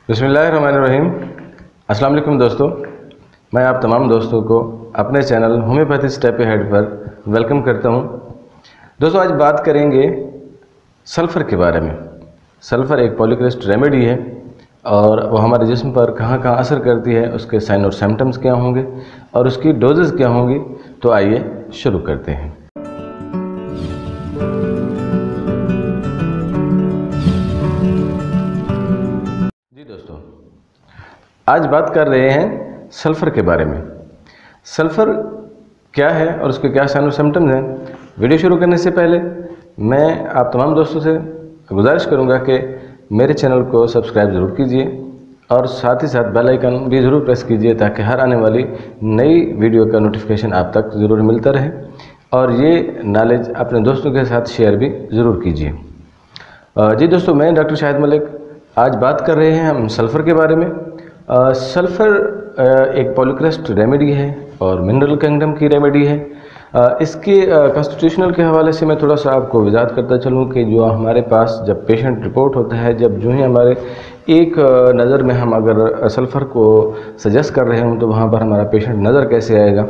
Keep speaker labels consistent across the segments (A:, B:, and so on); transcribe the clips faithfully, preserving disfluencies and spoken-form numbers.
A: बिस्मिल्लाहिर्रहमानिर्रहीम। अस्सलाम वालेकुम दोस्तों, मैं आप तमाम दोस्तों को अपने चैनल होम्योपैथी स्टेप अहेड पर वेलकम करता हूं। दोस्तों, आज बात करेंगे सल्फ़र के बारे में। सल्फ़र एक पॉलीक्रिस्ट रेमेडी है और वो हमारे जिस्म पर कहां कहां असर करती है, उसके साइन और सिम्टम्स क्या होंगे और उसकी डोजेस क्या होंगी। तो आइए शुरू करते हैं। दोस्तों, आज बात कर रहे हैं सल्फ़र के बारे में। सल्फ़र क्या है और उसके क्या साइन और सिम्टम्स हैं। वीडियो शुरू करने से पहले मैं आप तमाम दोस्तों से गुजारिश करूंगा कि मेरे चैनल को सब्सक्राइब ज़रूर कीजिए और साथ ही साथ बेल आइकन भी ज़रूर प्रेस कीजिए ताकि हर आने वाली नई वीडियो का नोटिफिकेशन आप तक ज़रूर मिलता रहे और ये नॉलेज अपने दोस्तों के साथ शेयर भी ज़रूर कीजिए। जी दोस्तों, मैं डॉक्टर शाहिद मलिक। आज बात कर रहे हैं हम सल्फ़र के बारे में। सल्फ़र एक पॉलीक्रिस्ट रेमेडी है और मिनरल किंगडम की रेमेडी है। आ, इसके कॉन्स्टिट्यूशनल के हवाले से मैं थोड़ा सा आपको वजाहत करता चलूँ कि जो हमारे पास जब पेशेंट रिपोर्ट होता है, जब जो ही हमारे एक नज़र में हम अगर सल्फ़र को सजेस्ट कर रहे हों तो वहाँ पर हमारा पेशेंट नज़र कैसे आएगा।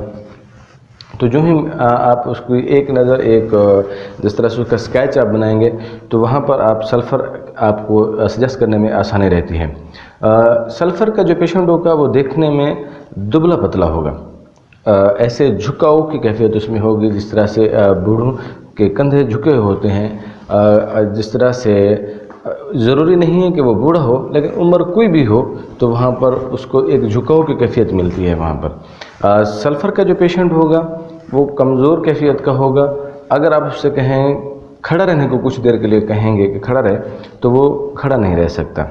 A: तो जो ही आप उसकी एक नज़र एक जिस तरह से उसका स्केच आप बनाएंगे तो वहाँ पर आप सल्फ़र आपको सजेस्ट करने में आसानी रहती है। सल्फ़र का जो पेशेंट होगा वो देखने में दुबला पतला होगा, आ, ऐसे झुकाव की कैफियत उसमें होगी जिस तरह से बूढ़ों के कंधे झुके होते हैं। आ, जिस तरह से ज़रूरी नहीं है कि वो बूढ़ा हो, लेकिन उम्र कोई भी हो तो वहाँ पर उसको एक झुकाव की कैफियत मिलती है। वहाँ पर सल्फ़र का जो पेशेंट होगा वो कमज़ोर कैफियत का होगा। अगर आप उससे कहें खड़ा रहने को, कुछ देर के लिए कहेंगे कि खड़ा रहे, तो वो खड़ा नहीं रह सकता।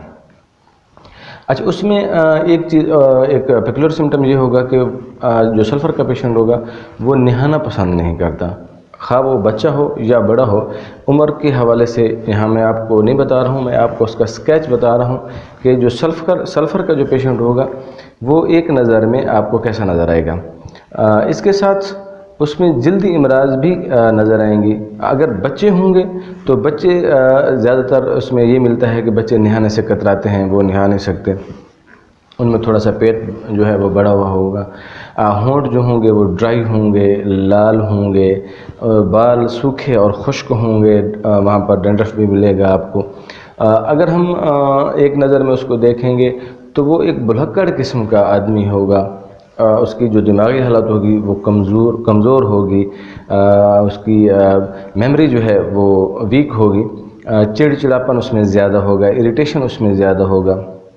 A: अच्छा, उसमें एक चीज़, एक पेक्युलर सिम्टम ये होगा कि जो सल्फ़र का पेशेंट होगा वो नहाना पसंद नहीं करता, खा वो बच्चा हो या बड़ा हो। उम्र के हवाले से यहाँ मैं आपको नहीं बता रहा हूँ, मैं आपको उसका स्केच बता रहा हूँ कि जो सल्फ़र सल्फ़र का जो पेशेंट होगा वो एक नज़र में आपको कैसा नज़र आएगा। आ, इसके साथ उसमें जल्दी इमराज भी नज़र आएंगी। अगर बच्चे होंगे तो बच्चे ज़्यादातर उसमें ये मिलता है कि बच्चे नहाने से कतराते हैं, वो नहा नहीं सकते, उनमें थोड़ा सा पेट जो है वो बड़ा हुआ होगा। होंठ जो होंगे वो ड्राई होंगे, लाल होंगे, बाल सूखे और खुश्क होंगे, वहाँ पर डंडरफ भी मिलेगा आपको। अगर हम एक नज़र में उसको देखेंगे तो वो एक भुलक्कड़ किस्म का आदमी होगा। उसकी जो दिमागी हालत होगी वो कमज़ोर कमज़ोर होगी। उसकी मेमोरी जो है वो वीक होगी। चिड़चिड़ापन उसमें ज़्यादा होगा, इरिटेशन उसमें ज़्यादा होगा,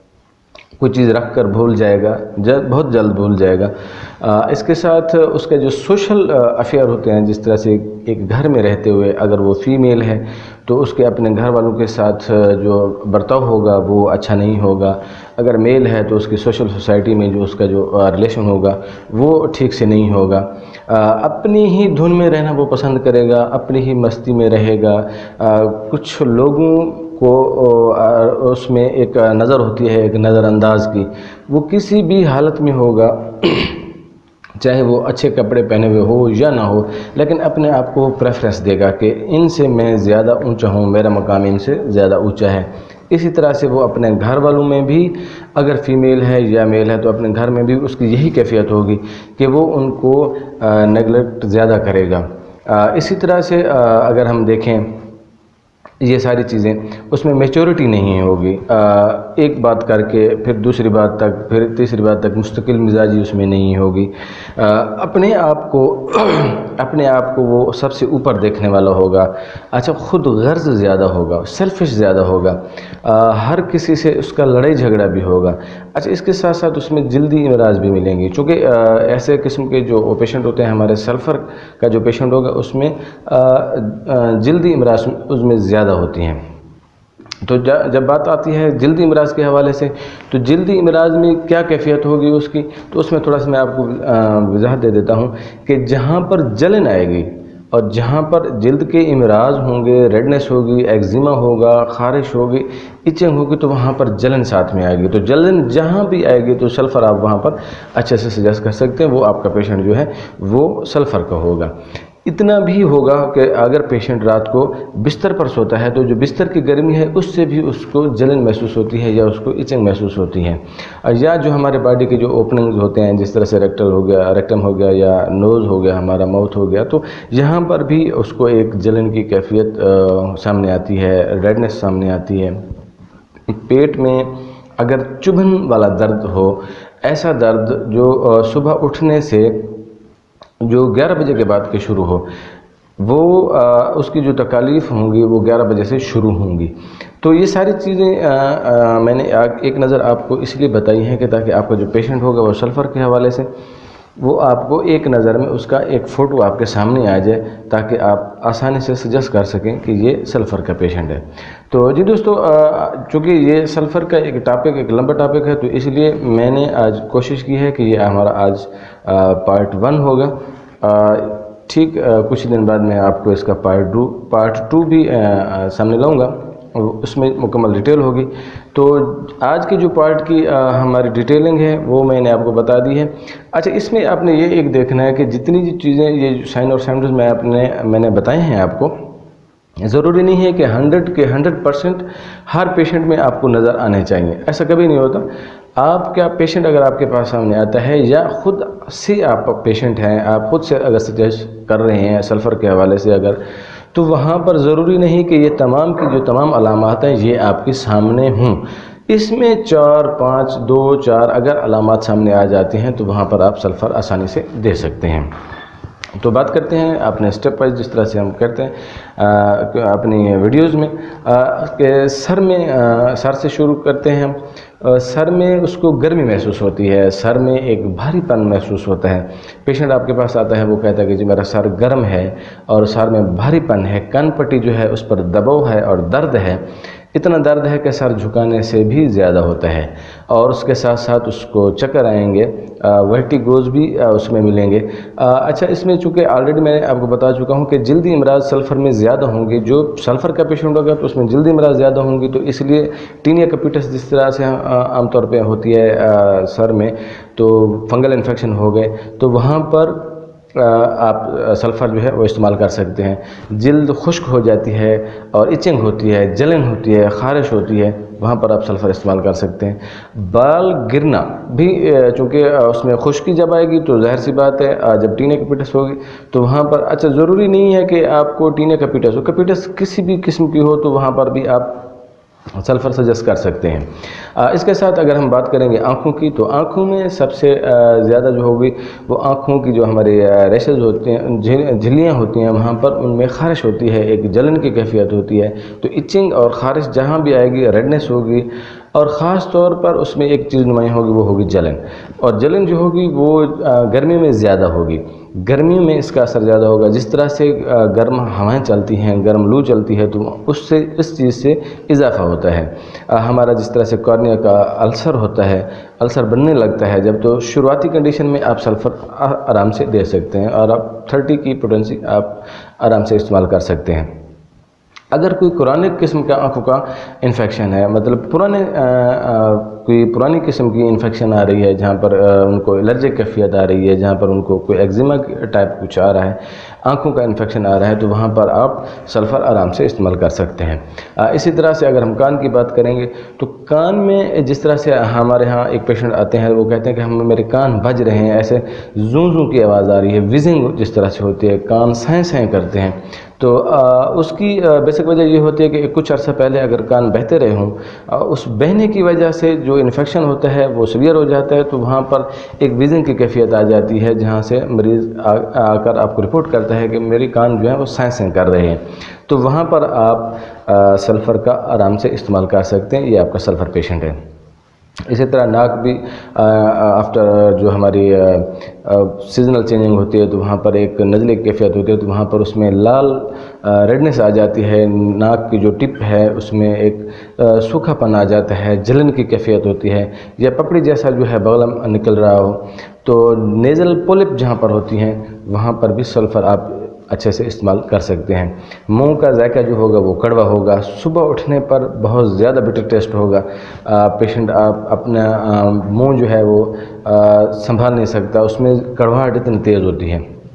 A: कोई चीज़ रख कर भूल जाएगा, जल, बहुत जल्द भूल जाएगा। आ, इसके साथ उसके जो सोशल अफेयर होते हैं, जिस तरह से एक घर में रहते हुए अगर वो फीमेल है तो उसके अपने घर वालों के साथ जो बर्ताव होगा वो अच्छा नहीं होगा। अगर मेल है तो उसकी सोशल सोसाइटी में जो उसका जो रिलेशन होगा वो ठीक से नहीं होगा। आ, अपनी ही धुन में रहना वो पसंद करेगा, अपनी ही मस्ती में रहेगा। आ, कुछ लोगों को उसमें एक नज़र होती है, एक नज़रअंदाज की, वो किसी भी हालत में होगा चाहे वो अच्छे कपड़े पहने हुए हो या ना हो, लेकिन अपने आप को प्रेफरेंस देगा कि इनसे मैं ज़्यादा ऊंचा हूँ, मेरा मकाम इनसे ज़्यादा ऊंचा है। इसी तरह से वो अपने घर वालों में भी, अगर फीमेल है या मेल है तो अपने घर में भी उसकी यही कैफियत होगी कि वो उनको नेगलेक्ट ज़्यादा करेगा। आ, इसी तरह से आ, अगर हम देखें ये सारी चीज़ें, उसमें मैच्योरिटी नहीं होगी। आ, एक बात करके फिर दूसरी बात तक, फिर तीसरी बात तक मुस्तकिल मिजाजी उसमें नहीं होगी। आ, अपने आप को अपने आप को वो सबसे ऊपर देखने वाला होगा। अच्छा, ख़ुद गर्ज़ ज़्यादा होगा, सेल्फिश ज़्यादा होगा। आ, हर किसी से उसका लड़ाई झगड़ा भी होगा। अच्छा, इसके साथ साथ उसमें जल्दी इमराज भी मिलेंगी, चूँकि ऐसे किस्म के जो पेशेंट होते हैं, हमारे सल्फ़र का जो पेशेंट होगा उसमें जल्दी इमराज उसमें ज़्यादा होती हैं। तो जब बात आती है जल्दी इमराज के हवाले से, तो जल्दी इमराज में क्या कैफियत होगी उसकी, तो उसमें थोड़ा सा मैं आपको वजाहत दे देता हूँ कि जहाँ पर जलन आएगी और जहाँ पर जल्द के इमराज होंगे, रेडनेस होगी, एक्जिमा होगा, खारिश होगी, इचिंग होगी, तो वहाँ पर जलन साथ में आएगी। तो जलन जहाँ भी आएगी तो सल्फ़र आप वहाँ पर अच्छे से सजेस्ट कर सकते हैं, वो आपका पेशेंट जो है वो सल्फ़र का होगा। इतना भी होगा कि अगर पेशेंट रात को बिस्तर पर सोता है तो जो बिस्तर की गर्मी है उससे भी उसको जलन महसूस होती है या उसको इचिंग महसूस होती है। या जो हमारे बॉडी के जो ओपनिंग्स होते हैं, जिस तरह से रेक्टल हो गया, रेक्टम हो गया या नोज़ हो गया, हमारा माउथ हो गया, तो यहाँ पर भी उसको एक जलन की कैफियत सामने आती है, रेडनेस सामने आती है। पेट में अगर चुभन वाला दर्द हो, ऐसा दर्द जो सुबह उठने से जो ग्यारह बजे के बाद के शुरू हो, वो आ, उसकी जो तकालीफ होंगी वो ग्यारह बजे से शुरू होंगी। तो ये सारी चीज़ें मैंने आ, एक नज़र आपको इसलिए बताई हैं कि ताकि आपका जो पेशेंट होगा वो सल्फ़र के हवाले से वो आपको एक नज़र में उसका एक फ़ोटो आपके सामने आ जाए, ताकि आप आसानी से सजेस्ट कर सकें कि ये सल्फ़र का पेशेंट है। तो जी दोस्तों, चूँकि ये सल्फ़र का एक टॉपिक एक लंबा टॉपिक है, तो इसलिए मैंने आज कोशिश की है कि ये हमारा आज पार्ट वन होगा। ठीक कुछ दिन बाद मैं आपको इसका पार्ट टू पार्ट टू भी आ, सामने लाऊंगा, उसमें मुकम्मल डिटेल होगी। तो आज की जो पार्ट की आ, हमारी डिटेलिंग है वो मैंने आपको बता दी है। अच्छा, इसमें आपने ये एक देखना है कि जितनी भी चीज़ें ये साइन और सिम्टम्स मैं आपने मैंने बताए हैं आपको, ज़रूरी नहीं है कि हंड्रेड के हंड्रेड परसेंट हर पेशेंट में आपको नज़र आने चाहिए, ऐसा कभी नहीं होता। आप क्या पेशेंट अगर आपके पास सामने आता है या ख़ुद से आप पेशेंट हैं, आप ख़ुद से अगर सजेस्ट कर रहे हैं सल्फ़र के हवाले से अगर, तो वहाँ पर ज़रूरी नहीं कि ये तमाम की जो तमाम अलामात हैं ये आपके सामने हों। इसमें चार पाँच दो चार अगर अलामात सामने आ जाती हैं तो वहाँ पर आप सल्फ़र आसानी से दे सकते हैं। तो बात करते हैं अपने स्टेप वाइज, जिस तरह से हम करते हैं आ, अपनी वीडियोज़ में आ, के सर में आ, सर से शुरू करते हैं हम। सर में उसको गर्मी महसूस होती है, सर में एक भारीपन महसूस होता है। पेशेंट आपके पास आता है, वो कहता है कि जी मेरा सर गर्म है और सर में भारीपन है, कान पट्टी जो है उस पर दबाव है और दर्द है। इतना दर्द है कि सर झुकाने से भी ज़्यादा होता है, और उसके साथ साथ उसको चक्कर आएंगे, वर्टिगोज भी उसमें मिलेंगे। अच्छा, इसमें चूँकि ऑलरेडी मैंने आपको बता चुका हूँ कि जल्दी इमराज सल्फ़र में ज़्यादा होंगे। जो सल्फ़र का पेशेंट होगा तो उसमें जल्दी इमराज ज़्यादा होंगी, तो इसलिए टीनिया कैपिटस जिस तरह से आमतौर पे होती है आ, सर में, तो फंगल इन्फेक्शन हो गए तो वहाँ पर आप सल्फ़र जो है वो इस्तेमाल कर सकते हैं। जिल्द खुश्क हो जाती है और इचिंग होती है, जलन होती है, ख़ारिश होती है, वहाँ पर आप सल्फ़र इस्तेमाल कर सकते हैं। बाल गिरना भी, चूँकि उसमें खुश्की जब आएगी तो ज़ाहिर सी बात है जब टीनिया कैपिटस होगी तो वहाँ पर, अच्छा ज़रूरी नहीं है कि आपको टीनिया कैपिटस हो, कैपिटस किसी भी किस्म की हो तो वहाँ पर भी आप सल्फ़र सजेस्ट कर सकते हैं। आ, इसके साथ अगर हम बात करेंगे आँखों की, तो आँखों में सबसे ज़्यादा जो होगी वो आँखों की जो हमारे रेशेज होते हैं, झिल्लियाँ होती हैं, वहाँ पर उनमें ख़ारिश होती है, एक जलन की कैफियत होती है। तो इचिंग और ख़ारिश जहाँ भी आएगी, रेडनेस होगी, और ख़ास तौर पर उसमें एक चीज़ नुमायाँ होगी वो होगी जलन। और जलन जो होगी वो गर्मी में ज़्यादा होगी, गर्मी में इसका असर ज़्यादा होगा। जिस तरह से गर्म हवाएं चलती हैं, गर्म लू चलती है, तो उससे इस चीज़ से इजाफ़ा होता है। हमारा जिस तरह से कॉर्निया का अल्सर होता है, अल्सर बनने लगता है जब, तो शुरुआती कंडीशन में आप सल्फ़र आराम से दे सकते हैं और आप थर्टी की पोटेंसी आप आराम से इस्तेमाल कर सकते हैं। अगर कोई क्रॉनिक किस्म का आँखों का इन्फेक्शन है, मतलब पुराने आ, आ, कोई पुरानी किस्म की इन्फेक्शन आ रही है, जहाँ पर आ, उनको एलर्जिक कैफियत आ रही है, जहाँ पर उनको कोई एक्जिमा टाइप कुछ आ रहा है, आँखों का इन्फेक्शन आ रहा है, तो वहाँ पर आप सल्फ़र आराम से इस्तेमाल कर सकते हैं। आ, इसी तरह से अगर हम कान की बात करेंगे तो कान में जिस तरह से हमारे यहाँ एक पेशेंट आते हैं, वो कहते हैं कि हम मेरे कान बज रहे हैं, ऐसे जूं जूं की आवाज़ आ रही है, विजिंग जिस तरह से होती है, कान सें सें करते हैं। तो आ, उसकी बेसिक वजह ये होती है कि कुछ अर्सा पहले अगर कान बहते रहे हों, उस बहने की वजह से जो इन्फेक्शन होता है वो सीवियर हो जाता है, तो वहाँ पर एक विजिंग की कैफियत आ जाती है, जहाँ से मरीज़ आकर आपको रिपोर्ट करता है कि मेरी कान जो है वो सें सें कर रहे हैं। तो वहाँ पर आप सल्फ़र का आराम से इस्तेमाल कर सकते हैं, ये आपका सल्फ़र पेशेंट है। इसी तरह नाक भी आफ्टर जो हमारी सीजनल चेंजिंग होती है, तो वहाँ पर एक नज़ले की कैफियत होती है, तो वहाँ पर उसमें लाल रेडनेस आ जाती है, नाक की जो टिप है उसमें एक सूखापन आ जाता है, जलन की कैफियत होती है, या पपड़ी जैसा जो है बगलम निकल रहा हो। तो नेज़ल पोलिप जहाँ पर होती हैं वहाँ पर भी सल्फ़र आप अच्छे से इस्तेमाल कर सकते हैं। मुंह का जायका जो होगा वो कड़वा होगा, सुबह उठने पर बहुत ज़्यादा बिटर टेस्ट होगा। आ, पेशेंट आप अपना मुंह जो है वो संभाल नहीं सकता, उसमें कड़वाहट इतनी तेज़ होती है।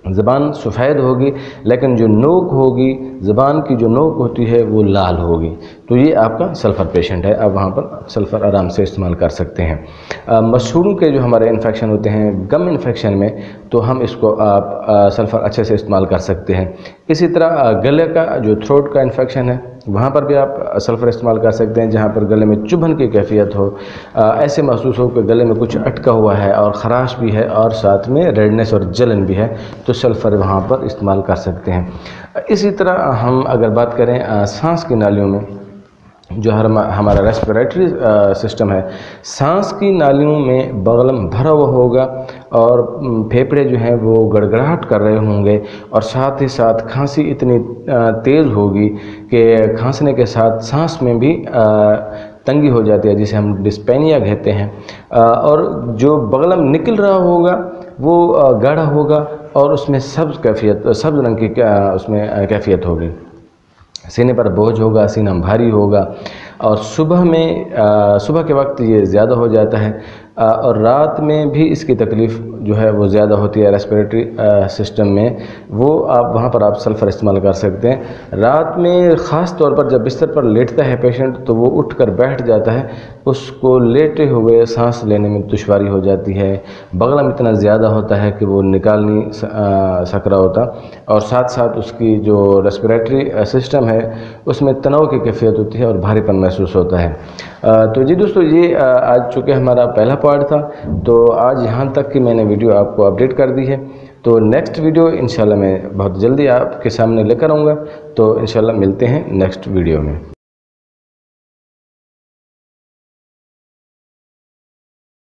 A: ज़बान सफ़ेद होगी, लेकिन जो नोक होगी, ज़बान की जो नोक होती है वो लाल होगी। तो ये आपका सल्फ़र पेशेंट है, आप वहाँ पर सल्फ़र आराम से इस्तेमाल कर सकते हैं। मसूड़ों के जो हमारे इन्फेक्शन होते हैं, गम इन्फेक्शन में, तो हम इसको आप सल्फ़र अच्छे से इस्तेमाल कर सकते हैं। इसी तरह गले का जो थ्रोट का इन्फेक्शन है, वहाँ पर भी आप सल्फ़र इस्तेमाल कर सकते हैं। जहाँ पर गले में चुभन की कैफियत हो, ऐसे महसूस हो कि गले में कुछ अटका हुआ है और ख़राश भी है और साथ में रेडनेस और जलन भी है, तो सल्फ़र वहाँ पर इस्तेमाल कर सकते हैं। इसी तरह हम अगर बात करें सांस की नालियों में, जो हर हमारा रेस्पिरेटरी सिस्टम है, सांस की नालियों में बगलम भरा हुआ होगा और फेफड़े जो हैं वो गड़गड़ाहट कर रहे होंगे और साथ ही साथ खांसी इतनी तेज़ होगी कि खांसने के साथ सांस में भी तंगी हो जाती है, जिसे हम डिस्पेनिया कहते हैं। और जो बगलम निकल रहा होगा वो गाढ़ा होगा और उसमें सब्ज़ कैफियत सब्ज़ रंग की उसमें कैफियत होगी। सीने पर बोझ होगा, सीना भारी होगा और सुबह में आ, सुबह के वक्त ये ज़्यादा हो जाता है आ, और रात में भी इसकी तकलीफ़ जो है वो ज़्यादा होती है रेस्पिरेटरी सिस्टम में। वो आप वहाँ पर आप सल्फ़र इस्तेमाल कर सकते हैं। रात में ख़ास तौर पर जब बिस्तर पर लेटता है पेशेंट, तो वो उठकर बैठ जाता है, उसको लेटे हुए सांस लेने में दुश्वारी हो जाती है। बगलम इतना ज़्यादा होता है कि वो निकाल नहीं सक रहा होता और साथ साथ उसकी जो रेस्पिरेटरी सिस्टम है उसमें तनाव की कैफियत होती है और भारीपन महसूस होता है। तो जी दोस्तों, ये आज चूँकि हमारा पहला पार्ट था, तो आज यहाँ तक कि मैंने वीडियो आपको अपडेट कर दी है। तो नेक्स्ट वीडियो इंशाल्लाह मैं बहुत जल्दी आपके सामने लेकर आऊँगा। तो इंशाल्लाह मिलते हैं नेक्स्ट वीडियो में।